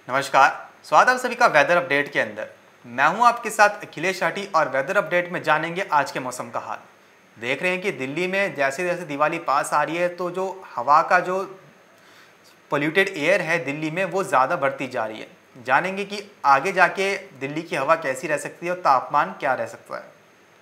नमस्कार, स्वागत है आप सभी का वेदर अपडेट के अंदर। मैं हूं आपके साथ अखिलेश आटी और वेदर अपडेट में जानेंगे आज के मौसम का हाल। देख रहे हैं कि दिल्ली में जैसे जैसे दिवाली पास आ रही है तो जो हवा का जो पोल्यूटेड एयर है दिल्ली में वो ज़्यादा बढ़ती जा रही है। जानेंगे कि आगे जाके दिल्ली की हवा कैसी रह सकती है और तापमान क्या रह सकता है।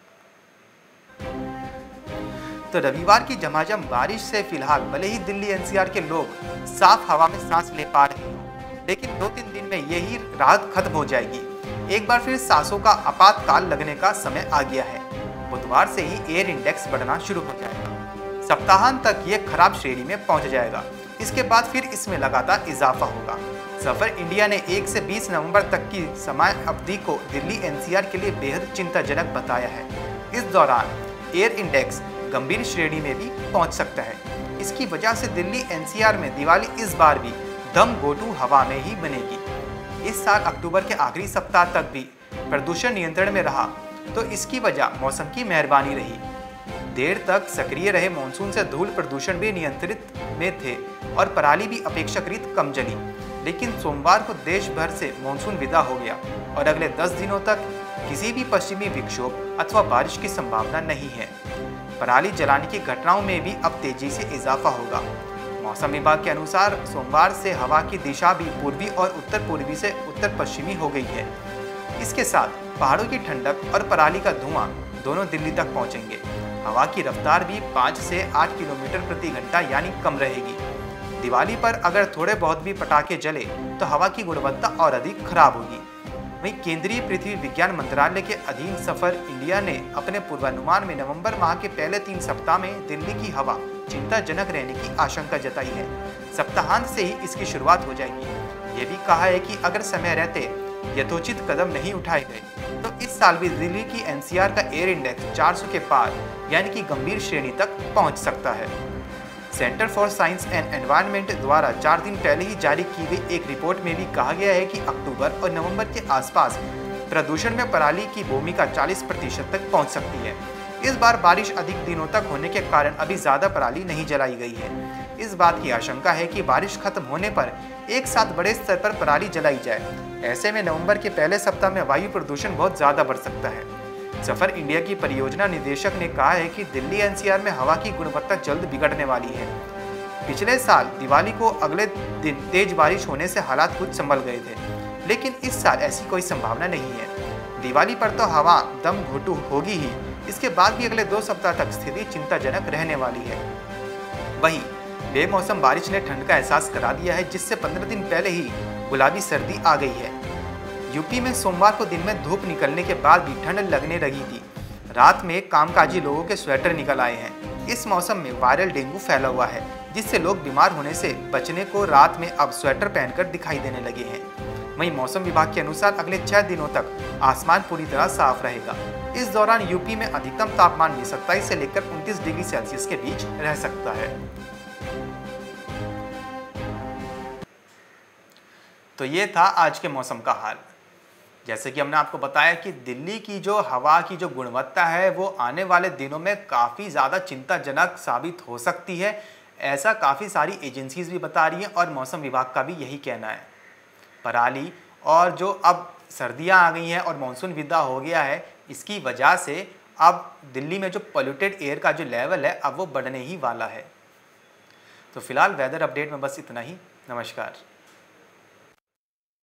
तो रविवार की झमाझम बारिश से फिलहाल भले ही दिल्ली एनसीआर के लोग साफ हवा में सांस ले पा रहे हैं, लेकिन 2-3 दिन में यही राहत खत्म हो जाएगी। एक बार फिर सांसों का आपातकाल लगने का समय आ गया है। बुधवार से ही एयर इंडेक्स बढ़ना शुरू हो जाएगा। सप्ताहांत तक ये खराब श्रेणी में पहुंच जाएगा। इसके बाद फिर इसमें लगातार इजाफा होगा। सफर इंडिया ने 1 से 20 नवंबर तक की समय अवधि को दिल्ली एनसीआर के लिए बेहद चिंताजनक बताया है। इस दौरान एयर इंडेक्स गंभीर श्रेणी में भी पहुंच सकता है। इसकी वजह से दिल्ली एनसीआर में दिवाली इस बार भी दम घोटू हवा में ही बनेगी। इस साल अक्टूबर के आखिरी सप्ताह तक भी प्रदूषण नियंत्रण में रहा तो इसकी वजह मौसम की मेहरबानी रही। देर तक सक्रिय रहे मानसून से धूल प्रदूषण भी नियंत्रित में थे और पराली भी अपेक्षाकृत कम जली। लेकिन सोमवार को देश भर से मानसून विदा हो गया और अगले 10 दिनों तक किसी भी पश्चिमी विक्षोभ अथवा बारिश की संभावना नहीं है। पराली जलाने की घटनाओं में भी अब तेजी से इजाफा होगा। मौसम विभाग के अनुसार सोमवार से हवा की दिशा भी पूर्वी और उत्तर पूर्वी से उत्तर पश्चिमी हो गई है। इसके साथ पहाड़ों की ठंडक और पराली का धुआं दोनों दिल्ली तक पहुंचेंगे। हवा की रफ्तार भी 5 से 8 किलोमीटर प्रति घंटा यानी कम रहेगी। दिवाली पर अगर थोड़े बहुत भी पटाखे जले तो हवा की गुणवत्ता और अधिक खराब होगी। वहीं केंद्रीय पृथ्वी विज्ञान मंत्रालय के अधीन सफर इंडिया ने अपने पूर्वानुमान में नवंबर माह के पहले 3 सप्ताह में दिल्ली की हवा चिंताजनक रहने की आशंका जताई है। सप्ताहांत से ही इसकी शुरुआत हो जाएगी। ये भी कहा है कि अगर समय रहते यथोचित कदम नहीं उठाए गए तो इस साल भी दिल्ली की एनसीआर का एयर इंडेक्स 400 के पार यानी कि गंभीर श्रेणी तक पहुंच सकता है। Centre for science and environment द्वारा 4 दिन पहले ही जारी की गई एक रिपोर्ट में भी कहा गया है कि अक्टूबर और नवंबर के आसपास प्रदूषण में पराली की भूमिका 40% तक पहुंच सकती है। इस बार बारिश अधिक दिनों तक होने के कारण अभी ज़्यादा पराली नहीं जलाई गई है। इस बात की आशंका है कि बारिश खत्म होने पर एक साथ बड़े स्तर पर पराली जलाई जाए। ऐसे में नवंबर के पहले सप्ताह में वायु प्रदूषण बहुत ज़्यादा बढ़ सकता है। सफर इंडिया की परियोजना निदेशक ने कहा है कि दिल्ली एनसीआर में हवा की गुणवत्ता जल्द बिगड़ने वाली है। पिछले साल दिवाली को अगले दिन तेज बारिश होने से हालात कुछ संभल गए थे, लेकिन इस साल ऐसी कोई संभावना नहीं है। दिवाली पर तो हवा दम घोटू होगी ही, इसके बाद भी अगले 2 सप्ताह तक स्थिति चिंताजनक रहने वाली है। वहीं बेमौसम बारिश ने ठंड का एहसास करा दिया है, जिससे 15 दिन पहले ही गुलाबी सर्दी आ गई है। यूपी में सोमवार को दिन में धूप निकलने के बाद भी ठंड लगने लगी थी। रात में कामकाजी लोगों के स्वेटर निकल आए हैं। इस मौसम में वायरल डेंगू फैला हुआ है, जिससे लोग बीमार होने से बचने को रात में अब स्वेटर पहनकर दिखाई देने लगे हैं। वहीं मौसम विभाग के अनुसार अगले 6 दिनों तक आसमान पूरी तरह साफ रहेगा। इस दौरान यूपी में अधिकतम तापमान भी 27 से लेकर 29 डिग्री सेल्सियस के बीच रह सकता है। तो ये था आज के मौसम का हाल। जैसे कि हमने आपको बताया कि दिल्ली की जो हवा की जो गुणवत्ता है वो आने वाले दिनों में काफ़ी ज़्यादा चिंताजनक साबित हो सकती है। ऐसा काफ़ी सारी एजेंसीज भी बता रही हैं और मौसम विभाग का भी यही कहना है। पराली और जो अब सर्दियां आ गई हैं और मानसून विदा हो गया है, इसकी वजह से अब दिल्ली में जो पोल्यूटेड एयर का जो लेवल है अब वो बढ़ने ही वाला है। तो फिलहाल वेदर अपडेट में बस इतना ही। नमस्कार।